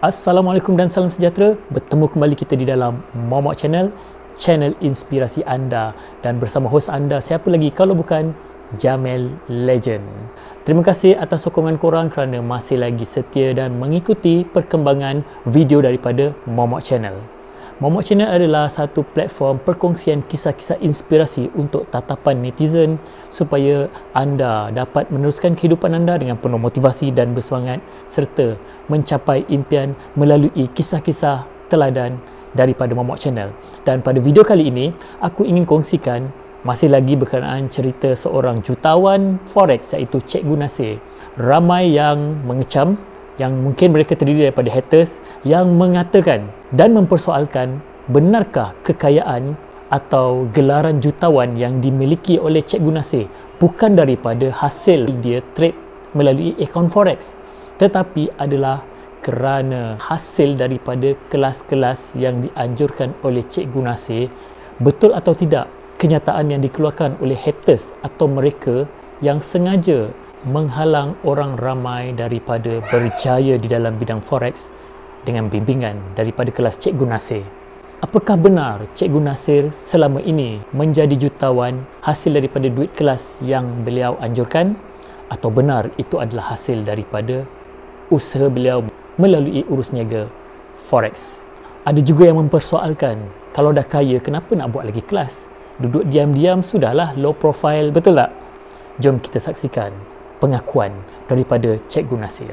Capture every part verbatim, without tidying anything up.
Assalamualaikum dan salam sejahtera. Bertemu kembali kita di dalam Momok Channel, channel inspirasi anda, dan bersama hos anda siapa lagi kalau bukan Jamel Legend. Terima kasih atas sokongan korang kerana masih lagi setia dan mengikuti perkembangan video daripada Momok Channel. Momok Channel adalah satu platform perkongsian kisah-kisah inspirasi untuk tatapan netizen supaya anda dapat meneruskan kehidupan anda dengan penuh motivasi dan bersemangat serta mencapai impian melalui kisah-kisah teladan daripada Momok Channel. Dan pada video kali ini, aku ingin kongsikan masih lagi berkenaan cerita seorang jutawan forex iaitu Cikgu Nasir. Ramai yang mengecam, yang mungkin mereka terdiri daripada haters yang mengatakan dan mempersoalkan benarkah kekayaan atau gelaran jutawan yang dimiliki oleh Cikgu Nasir bukan daripada hasil dia trade melalui akaun forex, tetapi adalah kerana hasil daripada kelas-kelas yang dianjurkan oleh Cikgu Nasir. Betul atau tidak kenyataan yang dikeluarkan oleh haters atau mereka yang sengaja menghalang orang ramai daripada berjaya di dalam bidang forex dengan bimbingan daripada kelas Cikgu Nasir? Apakah benar Cikgu Nasir selama ini menjadi jutawan hasil daripada duit kelas yang beliau anjurkan, atau benar itu adalah hasil daripada usaha beliau melalui urus niaga forex? Ada juga yang mempersoalkan, kalau dah kaya kenapa nak buat lagi kelas? Duduk diam-diam sudahlah, low profile, betul tak? Jom kita saksikan pengakuan daripada Cikgu Nasir.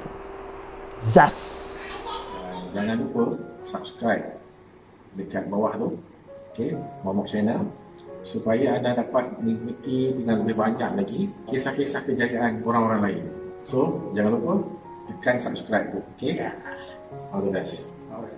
Zas! Jangan lupa subscribe dekat bawah tu, okay, Momok Channel, supaya anda dapat mengikuti dengan lebih banyak lagi kisah-kisah kejayaan orang-orang lain. So, jangan lupa tekan subscribe tu, okay? All the best.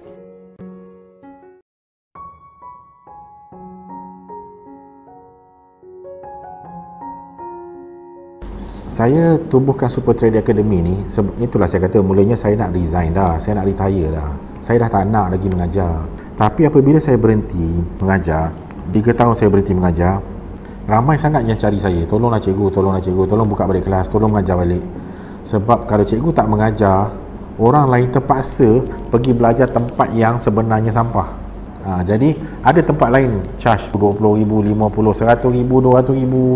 Saya tubuhkan Super Trader Academy ni, itulah saya kata mulanya saya nak resign dah, saya nak retire dah. Saya dah tak nak lagi mengajar. Tapi apabila saya berhenti mengajar, tiga tahun saya berhenti mengajar, ramai sangat yang cari saya, tolonglah cikgu, tolonglah cikgu, tolong buka balik kelas, tolong mengajar balik. Sebab kalau cikgu tak mengajar, orang lain terpaksa pergi belajar tempat yang sebenarnya sampah. Ha, jadi ada tempat lain charge dua puluh ribu, lima puluh, seratus ribu, dua ratus ribu.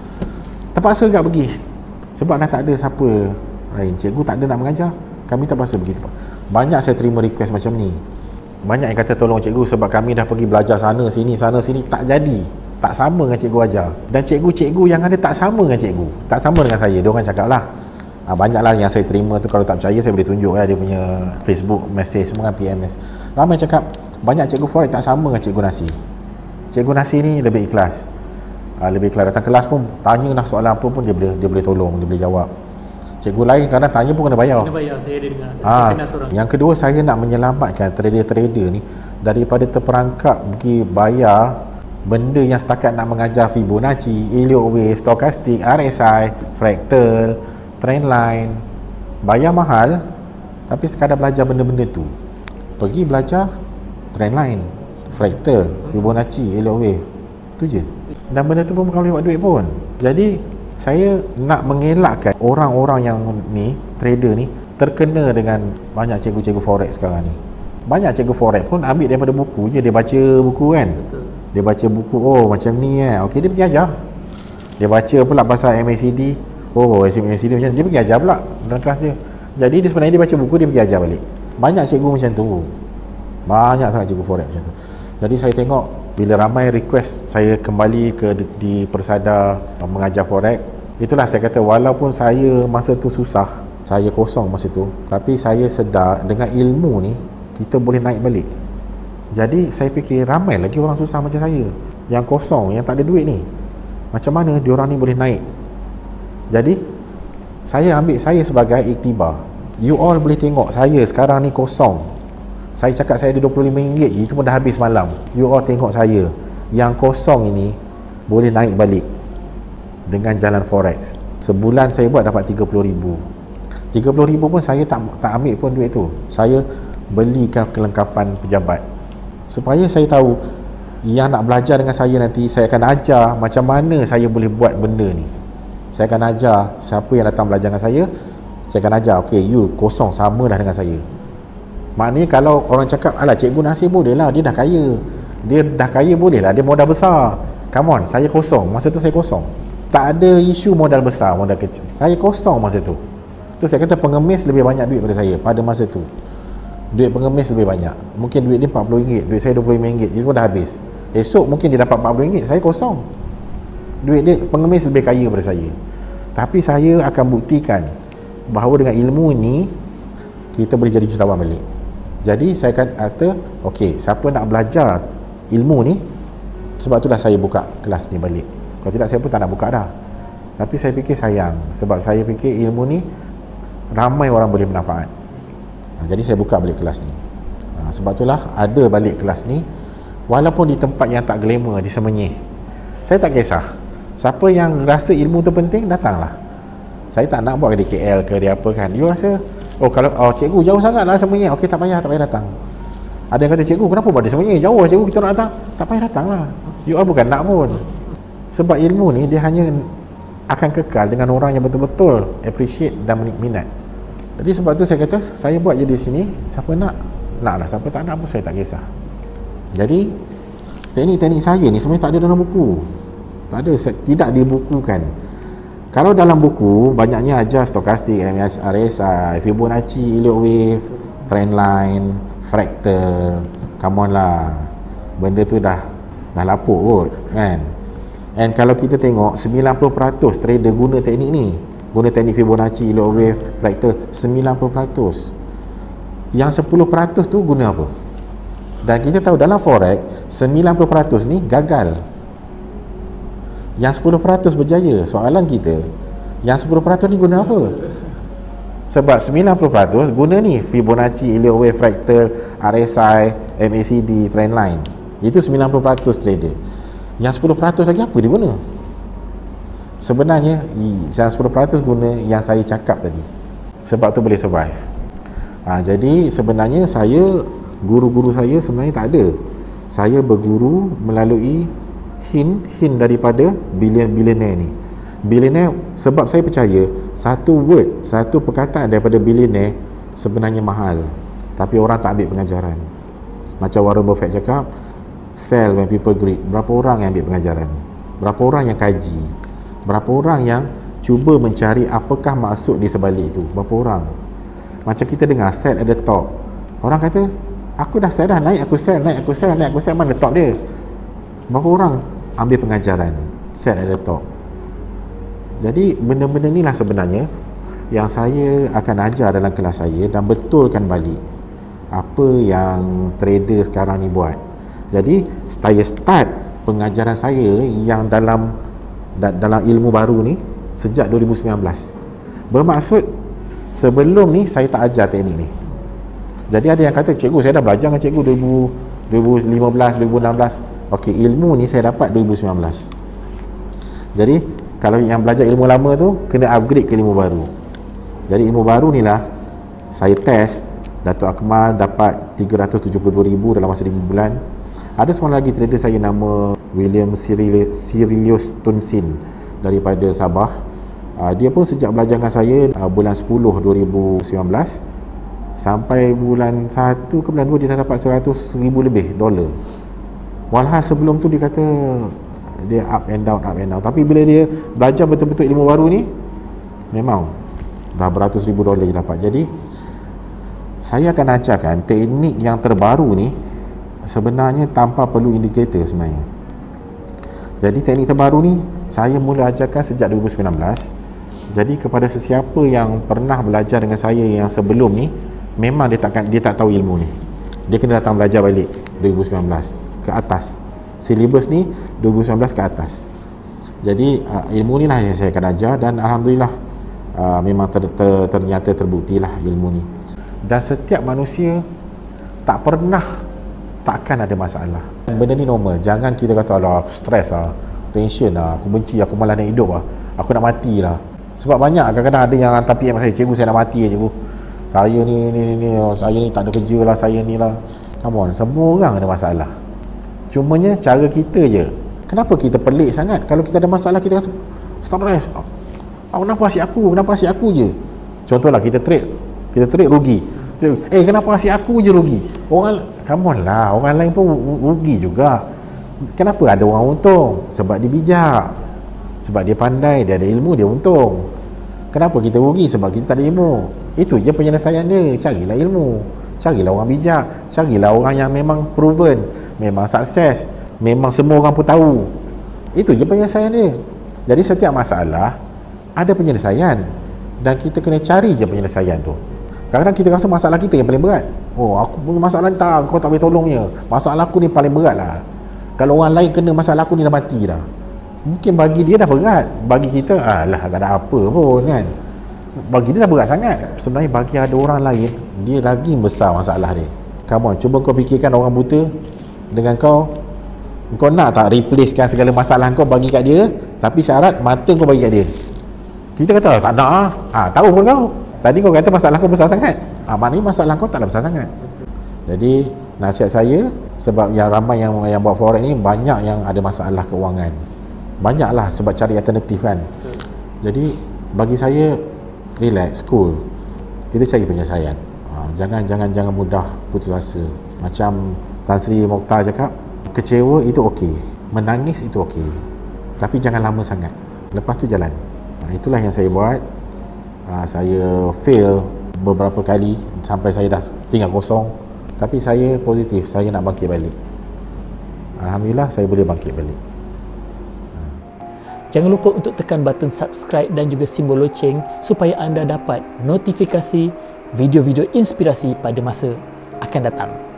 Terpaksa tak pergi. Sebab dah tak ada siapa lain. Cikgu tak ada nak mengajar, kami terpaksa begitu. Banyak saya terima request macam ni. Banyak yang kata tolong cikgu sebab kami dah pergi belajar sana sini sana sini, tak jadi. Tak sama dengan cikgu ajar. Dan cikgu-cikgu yang ada tak sama dengan cikgu, tak sama dengan saya. Dia orang cakap lah, ha, banyaklah yang saya terima tu, kalau tak percaya saya boleh tunjuk lah dia punya Facebook message semua kan, P M S. Ramai cakap banyak cikgu forex tak sama dengan Cikgu Nasir. Cikgu Nasir ni lebih ikhlas. Ha, lebih ikhlas, datang kelas pun tanyalah soalan apa pun dia boleh dia boleh tolong, dia boleh jawab. Cikgu lain kadang tanya pun kena bayar. Kena bayar, saya ada dengar. Ha, yang kedua, saya nak menyelamatkan trader-trader ni daripada terperangkap pergi bayar benda yang setakat nak mengajar Fibonacci, Elliott Wave, Stochastic, R S I, Fractal, Trendline. Bayar mahal tapi sekadar belajar benda-benda tu. Pergi belajar Trendline, Fractal, Fibonacci, Elliott Wave. Tu je. Dan benda tu pun bukan boleh buat duit pun. Jadi saya nak mengelakkan orang-orang yang ni, trader ni, terkena dengan banyak cikgu-cikgu forex sekarang ni. Banyak cikgu forex pun ambil daripada buku je, dia baca buku kan. Betul. Dia baca buku, oh macam ni eh, okey, dia pergi ajar. Dia baca pula pasal M A C D, oh M A C D macam ni, dia pergi ajar pula dalam kelas dia. Jadi dia sebenarnya dia baca buku, dia pergi ajar balik. Banyak cikgu macam tu. Banyak sangat cikgu forex macam tu. Jadi saya tengok bila ramai request saya kembali ke di Persada mengajar forex, itulah saya kata walaupun saya masa tu susah, saya kosong masa tu, tapi saya sedar dengan ilmu ni kita boleh naik balik. Jadi saya fikir ramai lagi orang susah macam saya yang kosong, yang tak ada duit ni, macam mana diorang ni boleh naik. Jadi saya ambil saya sebagai iktibar. You all boleh tengok saya sekarang ni kosong. Saya cakap saya ada dua puluh lima ringgit je, itu pun dah habis malam. You all tengok saya yang kosong ini boleh naik balik dengan jalan forex. Sebulan saya buat dapat tiga puluh ribu. tiga puluh ribu pun saya tak tak ambil pun duit tu. Saya belikan kelengkapan pejabat. Supaya saya tahu yang nak belajar dengan saya nanti, saya akan ajar macam mana saya boleh buat benda ni. Saya akan ajar siapa yang datang belajar dengan saya, saya akan ajar, okay, you kosong sama dah dengan saya. Maknanya kalau orang cakap, alah Cikgu Nasir boleh lah, dia dah kaya, dia dah kaya boleh lah, dia modal besar. Come on, saya kosong, masa tu saya kosong. Tak ada isu modal besar, modal kecil. Saya kosong masa tu. Tu saya kata pengemis lebih banyak duit pada saya pada masa tu. Duit pengemis lebih banyak. Mungkin duit dia empat puluh ringgit, duit saya dua puluh lima ringgit. Itu pun dah habis. Esok mungkin dia dapat empat puluh ringgit, saya kosong. Duit dia pengemis lebih kaya daripada saya. Tapi saya akan buktikan bahawa dengan ilmu ni kita boleh jadi jutawan balik. Jadi saya kata, okey, siapa nak belajar ilmu ni, sebab itulah saya buka kelas ni balik. Kalau tidak saya pun tak nak buka dah. Tapi saya fikir sayang, sebab saya fikir ilmu ni ramai orang boleh bermanfaat. Ha, jadi saya buka balik kelas ni. Ha, sebab itulah ada balik kelas ni, walaupun di tempat yang tak glamour, di Semenyih. Saya tak kisah. Siapa yang rasa ilmu tu penting, datanglah. Saya tak nak buat di K L ke dia apa kan. You rasa, oh kalau oh cikgu jauh sangat lah Semenyih, okey tak payah, tak payah datang. Ada yang kata, cikgu kenapa buat di Semenyih? Jauh cikgu, kita nak datang. Tak payah datang lah. You all bukan nak pun. Sebab ilmu ni dia hanya akan kekal dengan orang yang betul-betul appreciate dan minat. Jadi sebab tu saya kata, saya buat je di sini, siapa nak, nak lah, siapa tak nak pun saya tak kisah. Jadi teknik-teknik saya ni sebenarnya tak ada dalam buku. Tak ada, tidak dibukukan. Kalau dalam buku banyaknya ajar stokastik, M S R S I, Fibonacci, Elliott wave, trendline, fractal. Come on lah, benda tu dah dah lapuk kot kan. And kalau kita tengok sembilan puluh peratus trader guna teknik ni, guna teknik Fibonacci, Elliott wave, fractal, sembilan puluh peratus. Yang sepuluh peratus tu guna apa? Dan kita tahu dalam forex sembilan puluh peratus ni gagal, yang sepuluh peratus berjaya. Soalan kita, yang sepuluh peratus ni guna apa? Sebab sembilan puluh peratus guna ni Fibonacci, Elliott wave, fractal, R S I, M A C D, trendline. Itu sembilan puluh peratus trader. Yang sepuluh peratus lagi apa dia guna? Sebenarnya yang sepuluh peratus guna yang saya cakap tadi. Sebab tu boleh survive. Ha, jadi sebenarnya saya, guru-guru saya sebenarnya tak ada. Saya berguru melalui hint-hint daripada bilion-bilioner ni. Bilioner, sebab saya percaya satu word, satu perkataan daripada bilioner sebenarnya mahal, tapi orang tak ambil pengajaran. Macam Warren Buffett cakap, sell when people greed. Berapa orang yang ambil pengajaran? Berapa orang yang kaji? Berapa orang yang cuba mencari apakah maksud di sebalik itu? Berapa orang? Macam kita dengar sell at the top. Orang kata, aku dah sell dah, naik aku sell, naik aku sell, naik aku sell, mana top dia? Berapa orang ambil pengajaran sell at the top? Jadi benda-benda ni lah sebenarnya yang saya akan ajar dalam kelas saya dan betulkan balik apa yang trader sekarang ni buat. Jadi saya start pengajaran saya yang dalam dalam ilmu baru ni sejak dua ribu sembilan belas. Bermaksud sebelum ni saya tak ajar teknik ni. Jadi ada yang kata, cikgu saya dah belajar dengan cikgu dua ribu lima belas, dua ribu enam belas. Okey, ilmu ni saya dapat dua ribu sembilan belas. Jadi kalau yang belajar ilmu lama tu kena upgrade ke ilmu baru. Jadi ilmu baru ni lah saya test. Datuk Akmal dapat tiga ratus tujuh puluh dua ribu dalam masa lima bulan. Ada seorang lagi trader saya nama William Cyrilius Tunsin daripada Sabah. Uh, dia pun sejak belajar dengan saya uh, bulan sepuluh dua ribu sembilan belas sampai bulan satu ke bulan dua dia dah dapat seratus ribu lebih dolar. Walhal sebelum tu dia kata dia up and down, up and down. Tapi bila dia belajar betul-betul ilmu baru ni, memang dah beratus ribu dolar dia dapat. Jadi saya akan ajarkan teknik yang terbaru ni sebenarnya tanpa perlu indikator sebenarnya. Jadi teknik terbaru ni saya mula ajarkan sejak dua ribu sembilan belas. Jadi kepada sesiapa yang pernah belajar dengan saya yang sebelum ni, memang dia takkan dia tak tahu ilmu ni. Dia kena datang belajar balik dua ribu sembilan belas ke atas. Silibus ni dua ribu sembilan belas ke atas. Jadi uh, ilmu ni lah yang saya akan ajar dan alhamdulillah uh, memang ter, ter, ternyata terbuktilah ilmu ni. Dan setiap manusia tak pernah takkan ada masalah. Benda ni normal. Jangan kita kata, alah aku stres lah, tension lah, aku benci, aku malas nak hidup lah, aku nak mati lah. Sebab banyak kadang-kadang ada yang hantar P M saya, cikgu saya nak mati lah cikgu, saya ni ni ni, ni saya ni tak ada kerja lah, saya ni lah. Come on, semua orang ada masalah. Cumanya cara kita je. Kenapa kita pelik sangat? Kalau kita ada masalah kita rasa stres. Oh, kenapa asyik aku? Kenapa asyik aku je? Contohlah kita trade, kita trade rugi. Eh, kenapa asyik aku je rugi? Orang, come on lah, orang lain pun rugi juga. Kenapa ada orang untung? Sebab dia bijak, sebab dia pandai, dia ada ilmu, dia untung. Kenapa kita rugi? Sebab kita tak ada ilmu. Itu je penyelesaian dia. Carilah ilmu, carilah orang bijak, carilah orang yang memang proven, memang sukses, memang semua orang pun tahu. Itu je penyelesaian dia. Jadi setiap masalah ada penyelesaian, dan kita kena cari je penyelesaian tu. Kadang-kadang kita rasa masalah kita yang paling berat. Oh, aku punya masalah ni tak, kau tak boleh tolongnya. Masalah aku ni paling berat lah. Kalau orang lain kena masalah aku ni dah mati dah. Mungkin bagi dia dah berat, bagi kita, alah tak ada apa pun kan. Bagi dia dah berat sangat. Sebenarnya bagi ada orang lain, dia lagi besar masalah dia. Come on, cuba kau fikirkan orang buta dengan kau. Kau nak tak replacekan segala masalah kau bagi kat dia, tapi syarat mata kau bagi kat dia? Kita kata tak nak ah. Ha, tahu pun kau. Tadi kau kata masalah kau besar sangat. Ah, ha, maknanya masalah kau taklah besar sangat. Jadi nasihat saya, sebab yang ramai yang yang buat forex ni banyak yang ada masalah keuangan. Banyaklah sebab cari alternatif kan. Jadi bagi saya, relax, cool. Kita cari penyelesaian. Ha, jangan jangan jangan mudah putus asa. Macam Tan Sri Mokhtar cakap, kecewa itu okey, menangis itu okey, tapi jangan lama sangat. Lepas tu jalan. Ha, itulah yang saya buat. Ha, saya fail beberapa kali sampai saya dah tinggal kosong, tapi saya positif, saya nak bangkit balik. Alhamdulillah saya boleh bangkit balik. Jangan lupa untuk tekan button subscribe dan juga simbol loceng supaya anda dapat notifikasi video-video inspirasi pada masa akan datang.